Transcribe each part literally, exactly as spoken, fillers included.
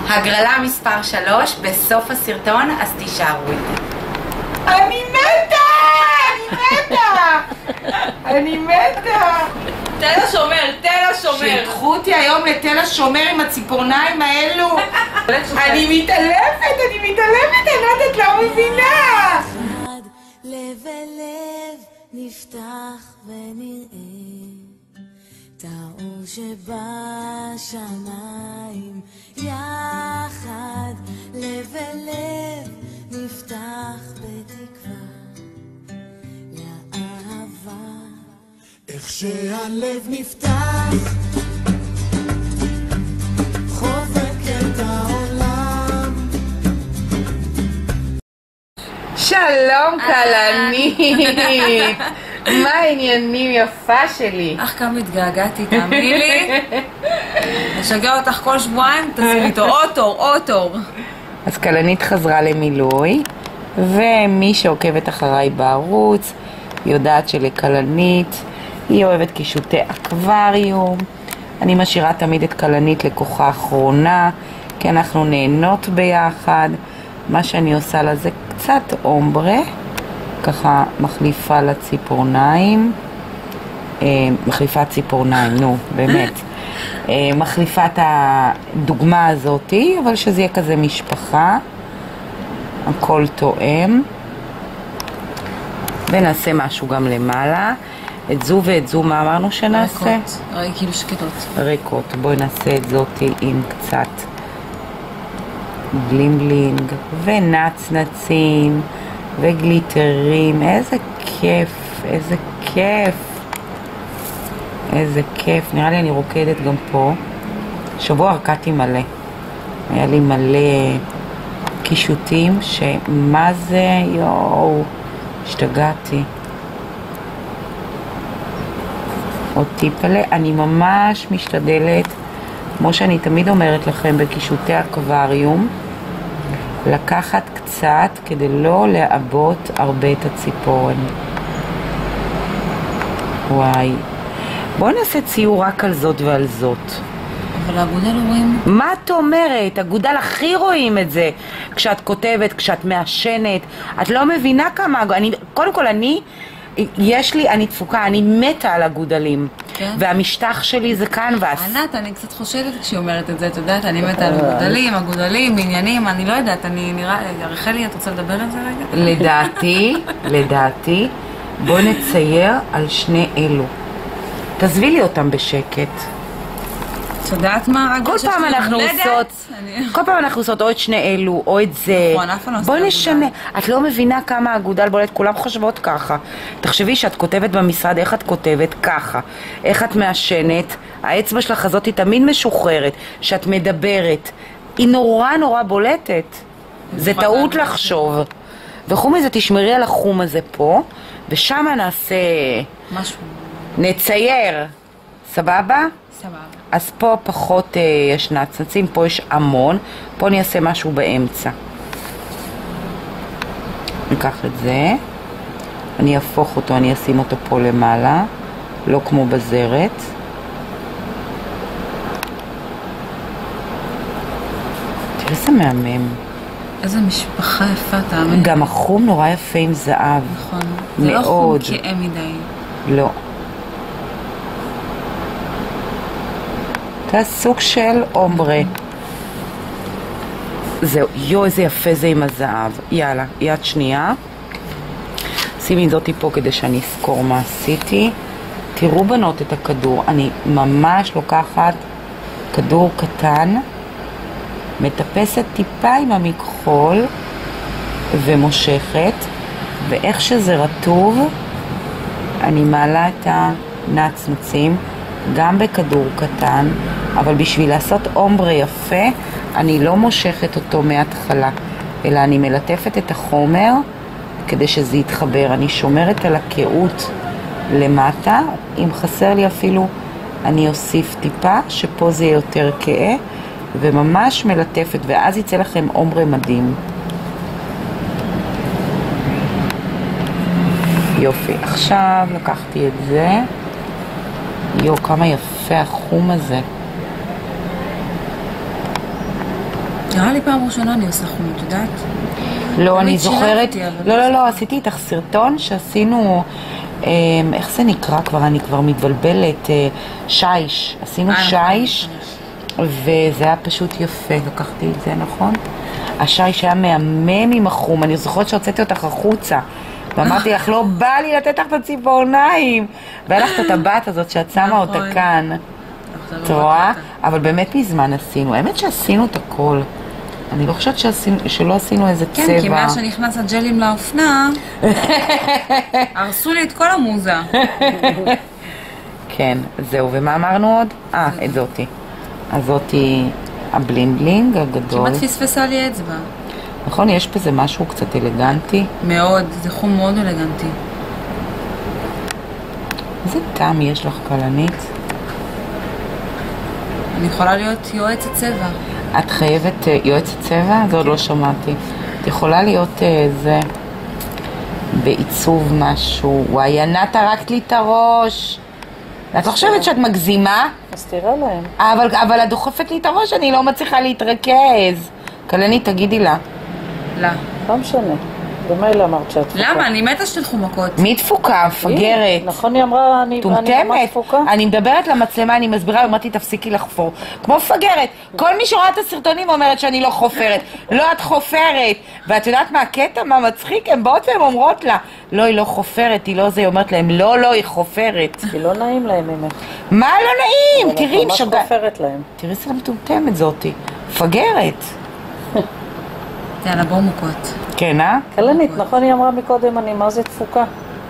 הגרלה מספר שלוש, בסוף הסרטון, אז תישארו איתי. אני מתה! אני מתה! אני מתה! תל השומר, תל השומר. שיקחו אותי היום לתל השומר עם הציפורניים האלו. אני מתעלפת, אני מתעלפת, ענת, את לא מבינה. לב ולב נפתח ונראה את האור שבשמיים יחד. לב ולב נפתח בתקווה לאהבה. איך שהלב נפתח חובק את העולם. שלום כלנית, מה העניינים יפה שלי? אך כמה התגעגעתי, תאמיני לי. נשגע אותך כל שבועיים, תשימי איתו עוד תור, עוד תור. אז כלנית חזרה למילוי, ומי שעוקבת אחריי בערוץ יודעת שלכלנית היא אוהבת קישוטי אקווריום. אני משאירה תמיד את כלנית לכוחה אחרונה, כי אנחנו נהנות ביחד. מה שאני עושה לזה קצת אומברה, ככה מחליפה לציפורניים, מחליפה ציפורניים, נו, באמת. מחליפה את הדוגמה הזאת, אבל שזה יהיה כזה משפחה, הכל תואם. ונעשה משהו גם למעלה. את זו ואת זו, מה אמרנו שנעשה? ריקות, כאילו שקטות. ריקות, בואי נעשה את זאת עם קצת בלינג ונצנצים וגליטרים. איזה כיף, איזה כיף, איזה כיף. נראה לי אני רוקדת גם פה. שבוע הרקעתי מלא, היה לי מלא קישוטים שמה זה, יואו, השתגעתי. עוד טיפלה, אני ממש משתדלת, כמו שאני תמיד אומרת לכם בקישוטי אקווריום, לקחת קצת כדי לא לעבות הרבה את הציפורן. וואי, בואו נעשה ציור רק על זאת ועל זאת. אבל האגודל לא רואים. מה את אומרת? אגודל הכי רואים את זה כשאת כותבת, כשאת מעשנת. את לא מבינה כמה, אני, קודם כל אני, יש לי, אני תפוקה, אני מתה על אגודלים. כן? והמשטח שלי זה קנבס. ענת, אני קצת חושדת כשהיא אומרת את זה, את יודעת, אני מתה על אגודלים, אגודלים, עניינים, אני לא יודעת, אני נראה, רחלי, את רוצה לדבר על זה רגע? לדעתי, לדעתי, בוא נצייר על שני אלו. תזבי לי אותם בשקט. את יודעת מה? כל פעם אנחנו עושות, כל פעם אנחנו עושות או את שני אלו, או את זה. בוא נשנה. את לא מבינה כמה אגודל בולט, כולם חושבות ככה. תחשבי שאת כותבת במשרד, איך את כותבת? ככה. איך את מעשנת? האצבע שלך הזאת היא תמיד משוחררת. שאת מדברת. היא נורא נורא בולטת. זה טעות לחשוב. וחום מזה, תשמרי על החום הזה פה, ושם נעשה... משהו. נצייר. סבבה? סבבה. אז פה פחות אה, יש נצנצים, פה יש המון. פה אני אעשה משהו באמצע. ניקח את זה, אני אהפוך אותו, אני אשים אותו פה למעלה, לא כמו בזרת. תראה איזה מהמם. איזה משפחה יפה, תאמין. גם החום נורא יפה עם זהב. נכון. מאוד. זה לא חום כאה מדי. לא. זה סוג של אומברה. זהו, יו, איזה יפה זה עם הזהב. יאללה, יד שנייה. שימי זאתי פה כדי שאני אזכור מה עשיתי. תראו בנות את הכדור. אני ממש לוקחת כדור קטן, מטפסת טיפה עם המכחול ומושכת, ואיך שזה רטוב אני מעלה את הנצנצים גם בכדור קטן, אבל בשביל לעשות אומברה יפה אני לא מושכת אותו מההתחלה, אלא אני מלטפת את החומר כדי שזה יתחבר. אני שומרת על הקהות למטה, אם חסר לי אפילו אני אוסיף טיפה, שפה זה יותר כאה, וממש מלטפת, ואז יצא לכם אומברה מדהים. יופי, עכשיו לקחתי את זה. יו, כמה יפה החום הזה. נראה לי פעם ראשונה אני עושה חום, את יודעת? לא, אני תמיד זוכרת, שילבתי, אבל לא, לא לא, לא, עשיתי איתך סרטון שעשינו, אה, איך זה נקרא כבר, אני כבר מתבלבלת, אה, שיש, עשינו אה, נכון, שיש, וזה היה פשוט יפה, לקחתי את זה, נכון? השיש היה מהמם עם החום, אני זוכרת שהוצאתי אותך החוצה, ואמרתי לך, לא בא לי לתת לך את הציפורניים, והיה לך את הטבעת הזאת שאת שמה אותה נכון. כאן, את רואה? אבל באמת מזמן עשינו, האמת שעשינו את הכל. אני לא חושבת שעשינו, שלא עשינו איזה צבע. כן, כי מאז שנכנס הג'לים לאופנה, הרסו לי את כל המוזה. כן, זהו, ומה אמרנו עוד? אה, את זאתי. אז זאתי הבלינג בלינג הגדול. כמעט פספסה לי אצבע. נכון, יש בזה משהו קצת אלגנטי. מאוד, זה חום מאוד אלגנטי. איזה טעם יש לך כלנית? אני יכולה להיות יועצת צבע. את חייבת אה, יועצת צבע? זה עוד לא שמעתי. את יכולה להיות אה, זה בעיצוב משהו. וואי, ענת הרקת לי את הראש. את לא חושבת שאת מגזימה? אז תראה להם. אבל, אבל את דוחפת לי את הראש, אני לא מצליחה להתרכז. כלנית, תגידי לה. לא. לא משנה. במילא אמרת שאת תפוקה. למה? אני מתה שתלכו מכות. מי תפוקה? מפגרת. נכון, היא אמרה, אני אני ממש טומטמת. תפוקה. אני מדברת למצלמה, אני מסבירה, אמרתי, תפסיקי לחפור. כמו מפגרת. כל מי שרואה את הסרטונים אומרת שאני לא חופרת. לא, את חופרת. ואת יודעת מה הקטע? מה מצחיק? הן באות והן אומרות לה, לא, היא לא חופרת, היא לא זה. היא אומרת להם, לא, לא, היא חופרת. כי לא נעים להם ממך. מה לא נעים? אבל תראי, את ממש משגע... חופרת להם. תראי איזה מטומטמת זאתי. מפגרת. יאללה, בואו מכות. כן, אה? כלנית, נכון היא אמרה מקודם, אני מה זה תפוקה?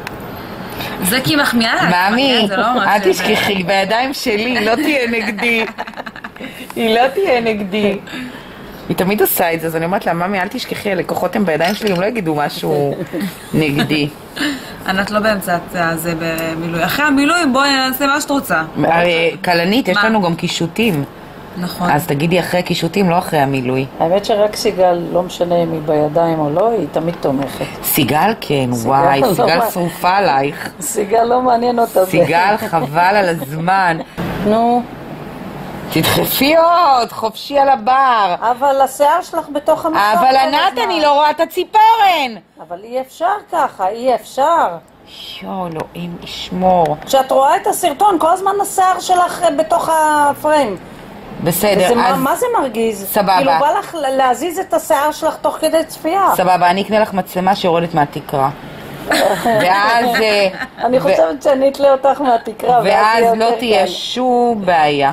זה כי היא מחמיאה לה. מאמי, זה לא ממש אל זה. תשכחי, בידיים שלי, היא לא תהיה נגדי. היא לא תהיה נגדי. היא תמיד עושה את זה, אז אני אומרת לה, מאמי, אל תשכחי, הלקוחות הם בידיים שלי, הם לא יגידו משהו נגדי. ענת לא באמצע זה במילוי. אחרי המילוי בואי נעשה מה שאת רוצה. הרי כלנית, יש מה? לנו גם קישוטים. נכון. אז תגידי אחרי קישוטים, לא אחרי המילוי. האמת שרק סיגל, לא משנה אם היא בידיים או לא, היא תמיד תומכת. סיגל כן, וואי, לא סיגל מה- שרופה עלייך. סיגל לא מעניין אותה זה. סיגל, חבל על הזמן. נו, תדחפי עוד, חופשי על הבר. אבל השיער שלך בתוך המסך. אבל כל ענת, הזמן. אני לא רואה את הציפורן. אבל אי אפשר ככה, אי אפשר. יו, אלוהים ישמור. כשאת רואה את הסרטון, כל הזמן השיער שלך אה, בתוך הפריים. בסדר, וזה, מה, אז מה זה מרגיז? סבבה. כאילו בא לך להזיז את השיער שלך תוך כדי צפייה. סבבה, אני אקנה לך מצלמה שיורדת מהתקרה. ואז... אה, אני ו- חושבת שאני אתלה אותך מהתקרה. ואז יהיה לא יותר תהיה קל. שום בעיה.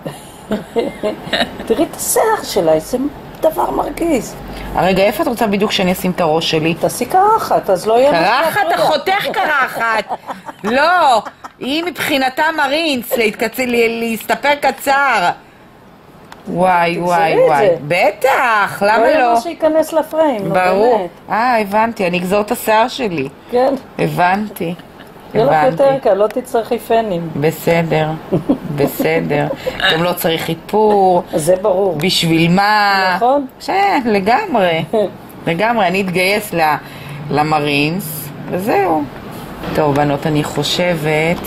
תראי את השיער שלה, איזה דבר מרגיז. רגע, איפה את רוצה בדיוק שאני אשים את הראש שלי? תעשי קרחת, אז לא יהיה... קרחת, לך אתה חותך קרחת. לא, היא מבחינתה מרינץ, להתקצ- ל- להסתפר קצר. וואי, וואי, תגזרי את וואי. זה. בטח, למה לא יהיה לא? מה שייכנס לפריים, נו ברור. באמת. אה, הבנתי, אני אגזור את השיער שלי. כן, הבנתי. יהיה לך הבנתי. יותר קל, לא תצטרכי פנים. בסדר, בסדר. גם לא צריך איפור. זה ברור. בשביל מה? נכון. כן, לגמרי. לגמרי, אני אתגייס ל- למרינס, וזהו. טוב, בנות, אני חושבת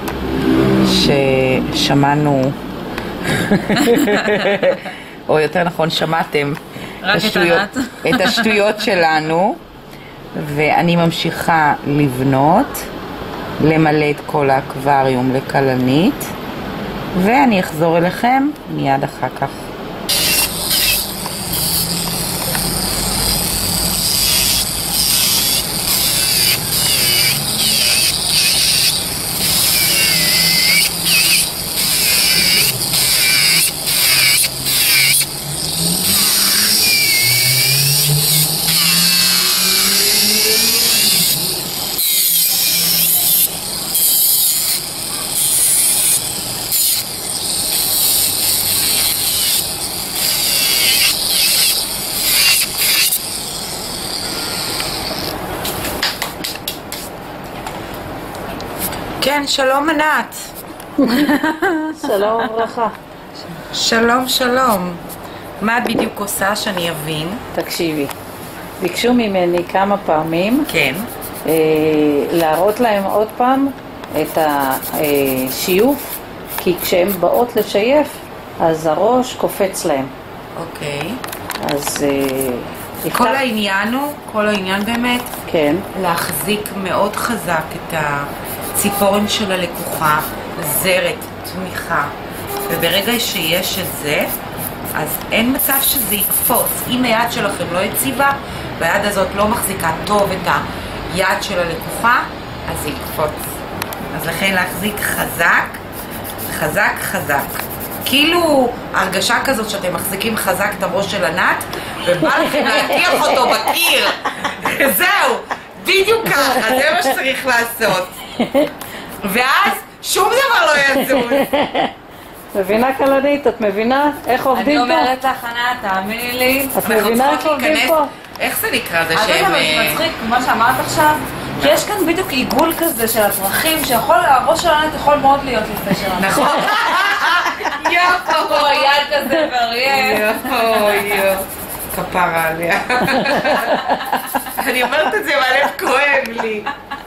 ששמענו, או יותר נכון, שמעתם רק את השטויות- ענת. את השטויות שלנו, ואני ממשיכה לבנות, למלא את כל האקווריום לכלנית, ואני אחזור אליכם מיד אחר כך. כן, שלום ענת. שלום וברכה. שלום, שלום. מה את בדיוק עושה שאני אבין? תקשיבי, ביקשו ממני כמה פעמים כן. אה, להראות להם עוד פעם את השיוף, כי כשהן באות לשייף, אז הראש קופץ להם. אוקיי. אז... אה, כל יפתח- העניין הוא, כל העניין באמת, כן. להחזיק מאוד חזק את הציפורן של הלקוחה, זרת, תמיכה, וברגע שיש את זה, אז אין מצב שזה יקפוץ. אם היד שלכם לא יציבה, והיד הזאת לא מחזיקה טוב את היד של הלקוחה, אז זה יקפוץ. אז לכן להחזיק חזק, חזק חזק. כאילו הרגשה כזאת שאתם מחזיקים חזק את הראש של ענת, ובא לכם להטיח אותו בקיר. זהו, בדיוק ככה, זה מה שצריך לעשות. ואז שום דבר לא יזוז. מבינה כלנית? את מבינה איך אני עובדים פה? אומרת לך, ענת, תאמיני לי. את מבינה איך עובדים להיכנס- פה? איך זה נקרא זה את יודעת שהם... אבל זה אה, מצחיק, מה שאמרת עכשיו, כי יש כאן בדיוק עיגול כזה של הצרכים, שיכול, הראש של ענת יכול מאוד להיות לפני שלנו. נכון. יופו. כמו יד כזה ואריה. יואו, יואו. כפרה עליה. אני אומרת את זה והלב כואב לי.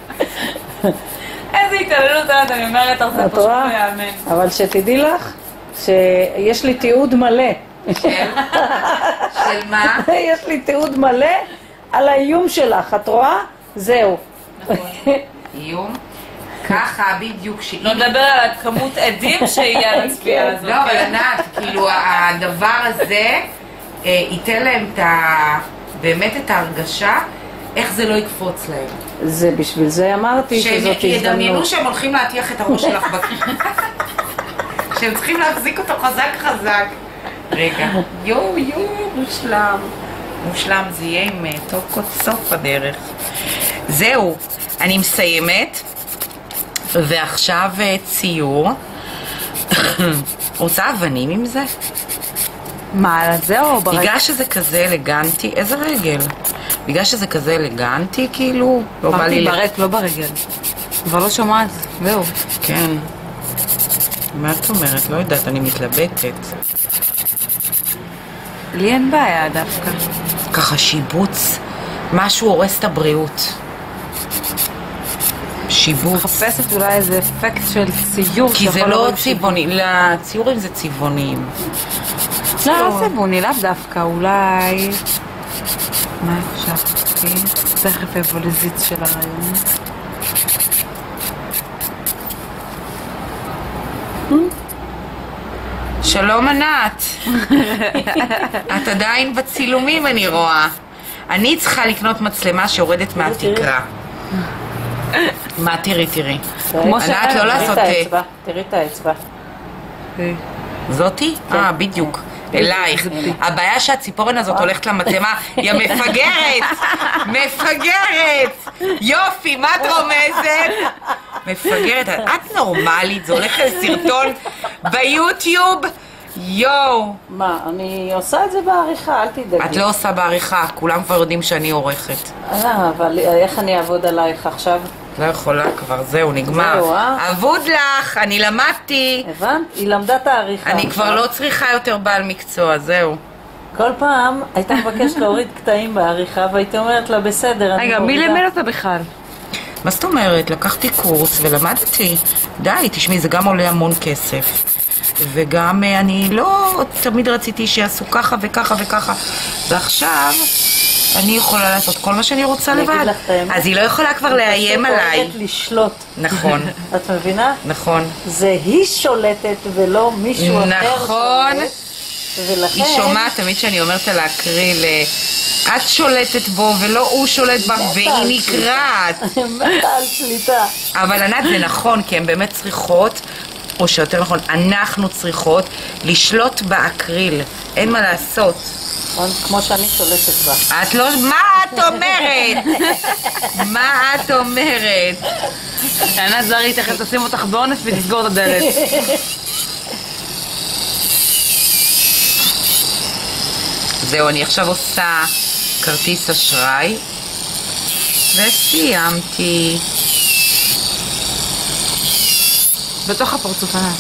איזה התעללות ענת, אני אומרת לך, זה את פשוט לא רואה? יאמן. אבל שתדעי לך שיש לי תיעוד מלא. של מה? יש לי תיעוד מלא על האיום שלך, את רואה? זהו. איום. ככה בדיוק שאם... לא נדבר על הכמות עדים שיהיה על הצפייה הזאת. לא, אבל ענת, כאילו הדבר הזה אה, ייתן להם את ה... באמת את ההרגשה איך זה לא יקפוץ להם. זה בשביל זה אמרתי שהם שזאת ידמיינו הזדמנות. שהם הולכים להטיח את הראש שלך בקיר. שהם צריכים להחזיק אותו חזק חזק. רגע, יואו יואו, מושלם. מושלם, זה יהיה עם uh, טוקות סוף הדרך. זהו, אני מסיימת. ועכשיו uh, ציור. רוצה אבנים עם זה? מה, על זה או ברגע? בגלל שזה כזה אלגנטי, איזה רגל? בגלל שזה כזה אלגנטי, כאילו, לא בא לי... אמרתי ל- ברק, לא ברגל. כבר לא שומעת, זהו. כן. מה את אומרת? לא יודעת, אני מתלבטת. לי אין בעיה דווקא. ככה שיבוץ, משהו הורס את הבריאות. שיבוץ. מחפשת אולי איזה אפקט של ציור. כי זה שיכול לא להוריד צבעוני, לציורים זה צבעונים. לא, לא צבעוני, לאו דווקא, אולי... מה חשבתי? תכף אבוא לזיץ של הרעיון. שלום ענת. את עדיין בצילומים אני רואה. אני צריכה לקנות מצלמה שיורדת מהתקרה. מה תראי תראי. כמו ענת שאתה- לא תראי לעשות... את האצבע, תראי את האצבע. זאתי? אה, בדיוק. אלייך. הבעיה שהציפורן הזאת הולכת למצלמה, היא המפגרת! מפגרת! יופי, מה את רומזת? מפגרת. את נורמלית, זה הולך לסרטון ביוטיוב? יואו. מה, אני עושה את זה בעריכה, אל תדאגי. את לא עושה בעריכה, כולם כבר יודעים שאני עורכת. אה, אבל איך אני אעבוד עלייך עכשיו? לא יכולה כבר, זהו, נגמר. זהו, אה? אבוד לך, אני למדתי. הבנת? היא למדה את העריכה. אני כבר לא צריכה יותר בעל מקצוע, זהו. כל פעם הייתה מבקשת להוריד קטעים בעריכה, והייתי אומרת לה, בסדר, אני רגע, מי מורידה." לימד אותה בכלל? מה זאת אומרת? לקחתי קורס ולמדתי. די, תשמעי, זה גם עולה המון כסף. וגם אה, אני לא תמיד רציתי שיעשו ככה וככה וככה. ועכשיו אני יכולה לעשות כל מה שאני רוצה אני אגיד לבד. לך את האמת. אז היא לא יכולה כבר לאיים פשוט עליי. אוהבת לשלוט. נכון, את מבינה? נכון. זה היא שולטת ולא מישהו אחר נכון. שולט. ולכן... היא שומעת תמיד שאני אומרת לה להקריא ל... את שולטת בו ולא הוא שולט בך והיא נקרעת. מתה על שליטה. אבל ענת זה נכון, כי הן באמת צריכות, או שיותר נכון, אנחנו צריכות לשלוט באקריל. אין מה לעשות. נכון? כמו שאני שולטת בה. את לא... מה את אומרת? מה את אומרת? ענת זרי, תכף תשים אותך באונס ותסגור את הדלת. זהו, אני עכשיו עושה כרטיס אשראי וסיימתי. בתוך הפרצוף ענת.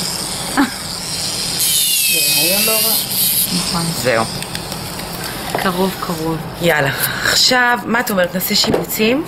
זה רעיון לא רע. נכון. זהו. קרוב קרוב. יאללה, עכשיו, מה את אומרת? נעשה שיבוצים?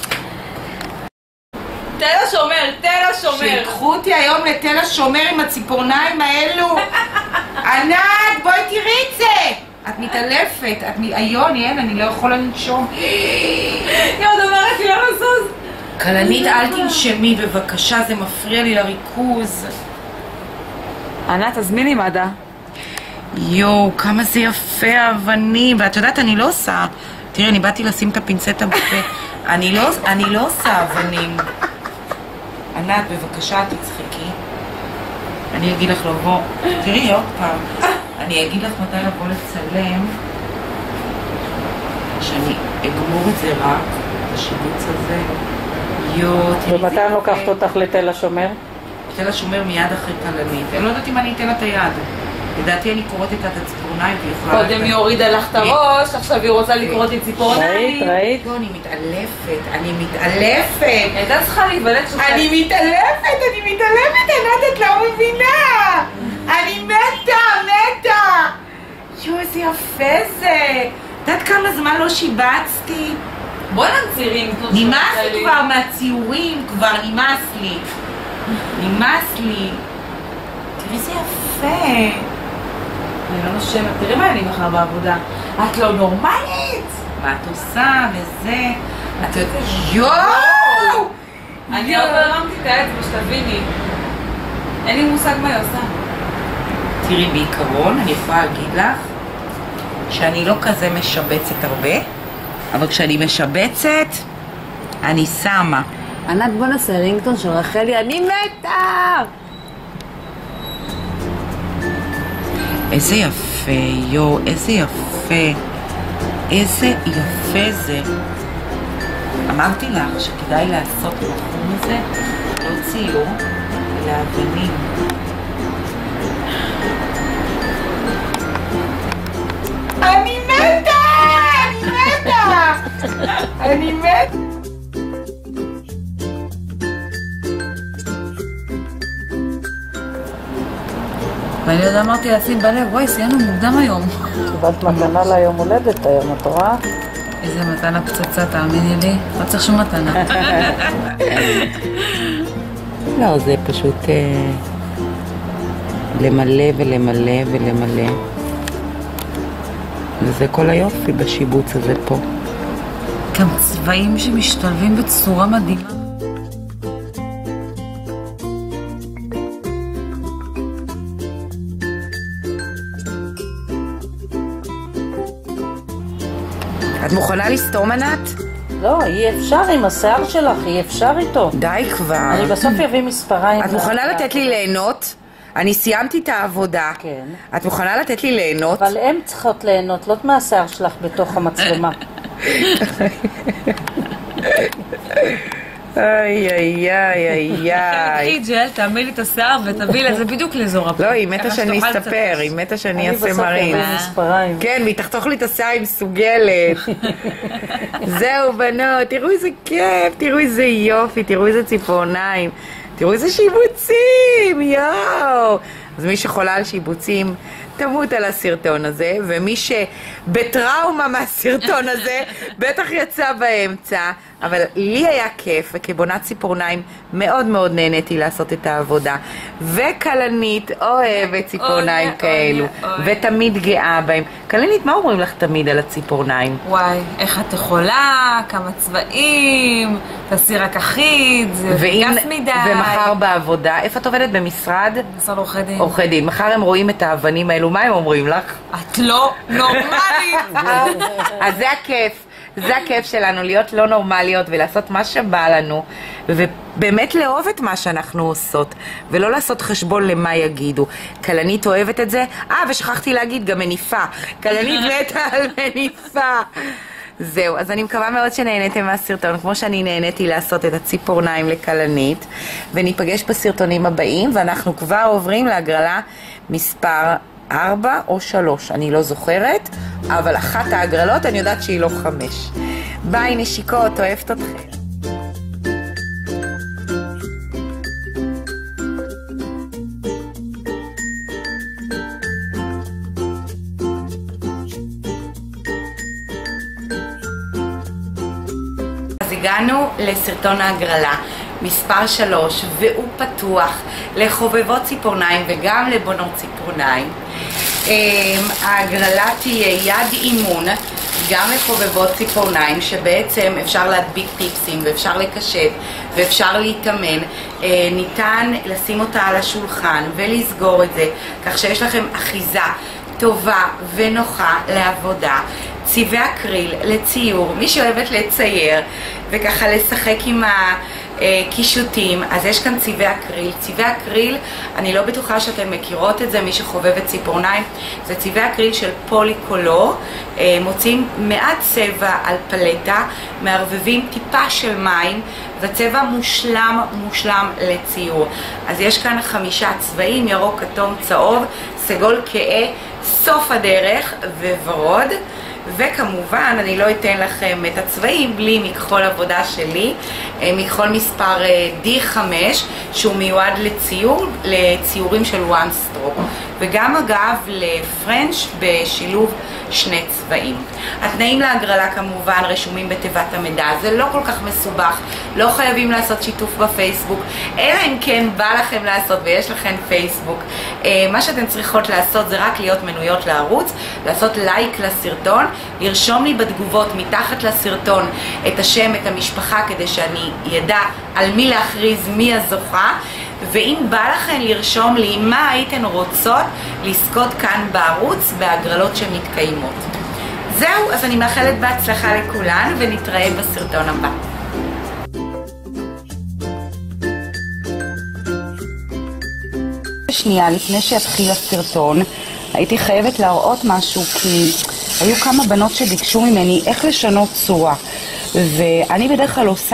תל השומר, תל השומר. שילחו אותי היום לתל השומר עם הציפורניים האלו. ענת, בואי תראי את זה. את מתעלפת, את מ... היום, אין, אני לא יכולה לנשום. יואו, דברת לי לא לזוז. כלנית, אל תנשמי בבקשה, זה מפריע לי לריכוז. ענת, תזמיני מד"א. יואו, כמה זה יפה האבנים, ואת יודעת, אני לא עושה. תראי, אני באתי לשים את הפינצטה בפה. אני לא, אני לא עושה אבנים. ענת, בבקשה, תצחקי. אני אגיד לך לבוא. תראי, עוד פעם. אני אגיד לך מתי לבוא לצלם. שאני אגמור את זה רק, את השיבוץ הזה. יואו, תראי. ומתי אני לוקחת אותך לתל השומר? תל השומר מיד אחרי כלנית. אני לא יודעת אם אני אתן לה את היד. לדעתי אני קוראת את הציפורניים ויכולה... קודם היא הורידה לך את הראש, עכשיו היא רוצה לקרות את ציפורניים. ראית, ראית? לא, אני מתעלפת, אני מתעלפת. הייתה צריכה להיוולד שלך. אני מתעלפת, אני מתעלפת, ענת, את לא מבינה. אני מתה, מתה. יואו, איזה יפה זה. יודעת כמה זמן לא שיבצתי? בוא נצירים. נמאס לי כבר מהציורים, כבר נמאס לי. נמאס לי. תראי, זה יפה. אני לא נושמת, תראי מה אני מחר בעבודה. את לא נורמלית! מה את עושה וזה? את יודעת... יואו! אני עוד לא הרמתי את האצבע שתביני. אין לי מושג מה היא עושה. תראי, בעיקרון אני יכולה להגיד לך שאני לא כזה משבצת הרבה, אבל כשאני משבצת אני שמה. ענת, בוא נעשה רינגטון של רחלי, אני מתה! איזה יפה, יו, איזה יפה. איזה יפה זה. אמרתי לך שכדאי לעשות בתחום הזה, לא ציור, אלא אבנים. אני מתה! אני מתה! אני מתה! ואני עוד אמרתי לעצמי בלב, וואי, סיימנו מוקדם היום. קיבלת מתנה ליום הולדת היום, את רואה? איזה מתנה פצצה, תאמיני לי. לא צריך שום מתנה. לא, זה פשוט אה, למלא ולמלא ולמלא. וזה כל היופי בשיבוץ הזה פה. גם צבעים שמשתלבים בצורה מדהימה. את מוכנה לסתום, ענת? לא, אי אפשר עם השיער שלך, אי אפשר איתו. די כבר. אני בסוף אביא מספריים. את מוכנה לתת לי ליהנות? אני סיימתי את העבודה. כן. את מוכנה לתת לי ליהנות? אבל הן צריכות ליהנות, לא מהשיער שלך בתוך המצלמה. איי, איי, איי, איי, איי. תקחי ג'ל, תעמי לי את השיער ותביא לזה בדיוק לאזור הפה. לא, היא מתה שאני אספר, היא מתה שאני אעשה מראים. אני בסוף אביא מספריים. כן, והיא תחתוך לי את השיער, היא מסוגלת. זהו, בנות, תראו איזה כיף, תראו איזה יופי, תראו איזה ציפורניים, תראו איזה שיבוצים, יואו. אז מי שחולה על שיבוצים, תמות על הסרטון הזה, ומי שבטראומה מהסרטון הזה, בטח יצא באמצע, אבל לי היה כיף, וכבונת ציפורניים מאוד מאוד נהניתי לעשות את העבודה, וכלנית אוהבת ציפורניים כאלו, ותמיד גאה בהם. כלנית, מה אומרים לך תמיד על הציפורניים? וואי, איך את יכולה, כמה צבעים, תעשי רק אחיד, זה גס מדי. ומחר בעבודה, איפה את עובדת? במשרד? משרד עורכי דין. עורכי דין. מחר הם רואים את האבנים האלו, מה הם אומרים לך? את לא נורמלית. אז זה הכיף, זה הכיף שלנו, להיות לא נורמליות ולעשות מה שבא לנו, ובאמת לאהוב את מה שאנחנו עושות, ולא לעשות חשבון למה יגידו. כלנית אוהבת את זה. אה, ושכחתי להגיד, גם מניפה. כלנית מתה על מניפה. זהו, אז אני מקווה מאוד שנהניתם מהסרטון, כמו שאני נהניתי לעשות את הציפורניים לכלנית, וניפגש בסרטונים הבאים, ואנחנו כבר עוברים להגרלה מספר ארבע או שלוש, אני לא זוכרת, אבל אחת ההגרלות אני יודעת שהיא לא חמש. ביי נשיקות, אוהבת אתכם. אז הגענו לסרטון ההגרלה מספר שלוש, והוא פתוח לחובבות ציפורניים וגם לבונות ציפורניים. ההגרלה תהיה יד אימון גם לחובבות ציפורניים, שבעצם אפשר להדביק טיפסים ואפשר לקשט ואפשר להתאמן. ניתן לשים אותה על השולחן ולסגור את זה כך שיש לכם אחיזה טובה ונוחה לעבודה. צבעי אקריל לציור, מי שאוהבת לצייר וככה לשחק עם הקישוטים, אז יש כאן צבעי אקריל. צבעי אקריל, אני לא בטוחה שאתן מכירות את זה, מי שחובבת ציפורניים, זה צבעי אקריל של פוליקולור. מוצאים מעט צבע על פלטה, מערבבים טיפה של מים וצבע מושלם מושלם לציור. אז יש כאן חמישה צבעים, ירוק, כתום, צהוב, סגול כהה, סוף הדרך וורוד. וכמובן אני לא אתן לכם את הצבעים בלי מכחול עבודה שלי, מכחול מספר די חמש שהוא מיועד לציור, לציורים של one stroke, וגם אגב לפרנץ' בשילוב שני צבעים. התנאים להגרלה כמובן רשומים בתיבת המידע, זה לא כל כך מסובך, לא חייבים לעשות שיתוף בפייסבוק, אלא אם כן בא לכם לעשות ויש לכם פייסבוק. מה שאתן צריכות לעשות זה רק להיות מנויות לערוץ, לעשות לייק לסרטון, לרשום לי בתגובות מתחת לסרטון את השם, את המשפחה, כדי שאני ידע על מי להכריז מי הזוכה, ואם בא לכן לרשום לי מה הייתן רוצות לזכות כאן בערוץ בהגרלות שמתקיימות. זהו, אז אני מאחלת בהצלחה לכולן ונתראה בסרטון הבא. שנייה, לפני שהתחיל הסרטון, הייתי חייבת להראות משהו, כי היו כמה בנות שביקשו ממני איך לשנות צורה, ואני בדרך כלל עושה